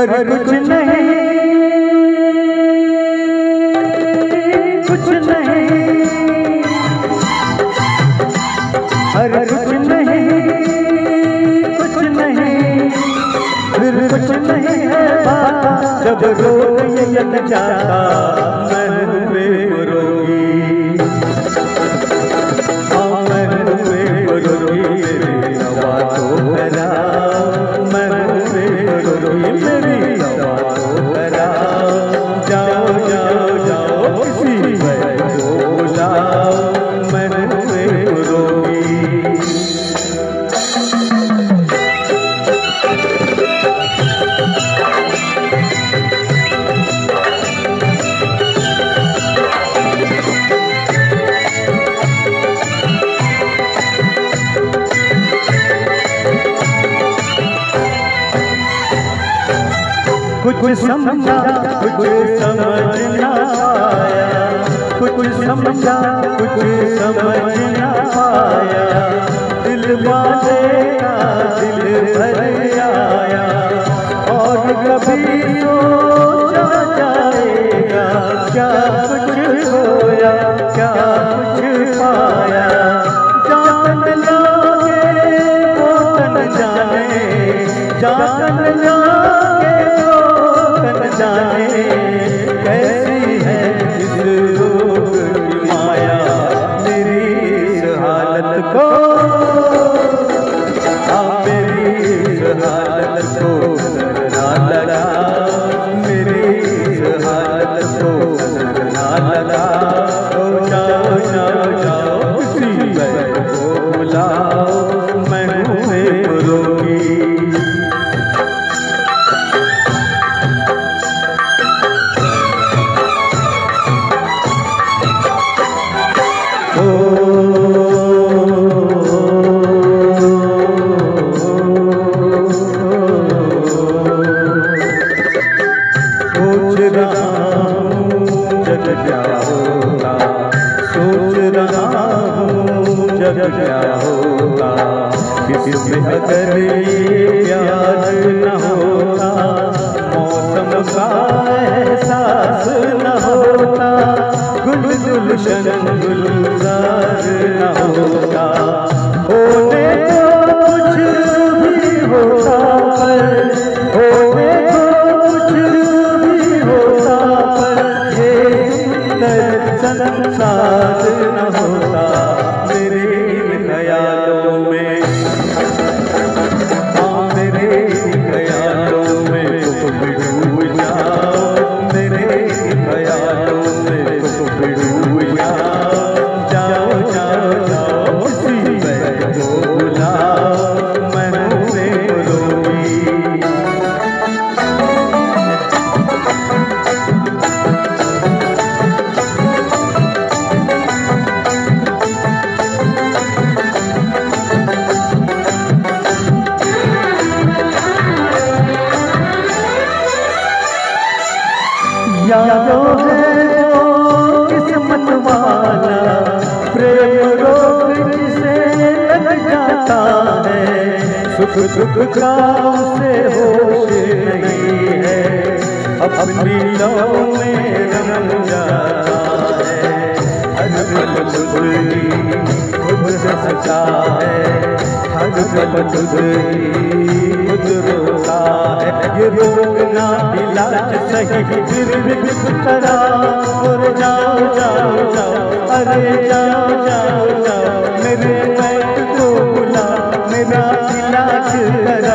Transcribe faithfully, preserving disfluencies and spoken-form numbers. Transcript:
अरे कुछ नहीं कुछ नहीं, अरे कुछ नहीं कुछ नहीं, फिर कुछ नहीं है बात जब रोग ये लग जाता मैं हूँ बेरोगी, हाँ मैं हूँ बेरोगी, मेरी दवा तो करा, मैं हूँ बेरोगी, मेरी दवा तो करा, जाओ जाओ जाओ किसी वैद्य को बुलाओ, मैं हूँ बेरोगी। कुछ समझा कुछ समझ ना आया, कुछ समझा कुछ समझ ना आया, दिल वाले का दिल भर आया, और कभी सोचा जाएगा क्या कुछ होया क्या कुछ पाया, जान लागे वो तन जाने, जान लागे जाने कैसी है इस रोग की माया, मेरी इस हालत को, हाँ मेरी इस हालत को नजर ना लगा, मेरी इस हालत को नजर ना लगा, तो जाओ जाओ जाओ किसी वैद्य को बुलाओ, मैं हूँ बेरोगी। सोच रहा हूँ जग क्या होगा, सोच रहा हूँ जग क्या होगा, किसमें अगर ये प्यार न होता, मौसम का एहसास न होता, गुल गुलशन गुलजार न होता, होने को कुछ भी होता पर, होने को कुछ भी होता पर, ये सुंदर संसार न होता, मेरे इन ख्यालों में, हाँ मेरे इन ख्यालों में तुम डूब जाओ, मेरे इन ख्यालों में तुम डूब जाओ, जाओ जाओ जाओ किसी वैद्य को बुलाओ, मैं हूँ बेरोगी। यादो है वो किस्मत वाला, प्रेम रोग जिसे लग जाता है, सुख दुख का उसे होश नहीं है, अपनी लौ में रम जाता है, हर पल खुद ही खुद हंसता है, हर पल खुद ही खुद रोता है, ये रोग ना इलाज सही फिर भी किस तरह, और जाओ जाओ जाओ अरे जाओ जाओ जाओ मेरे वैद्य को बुला, मेरा इलाज करा।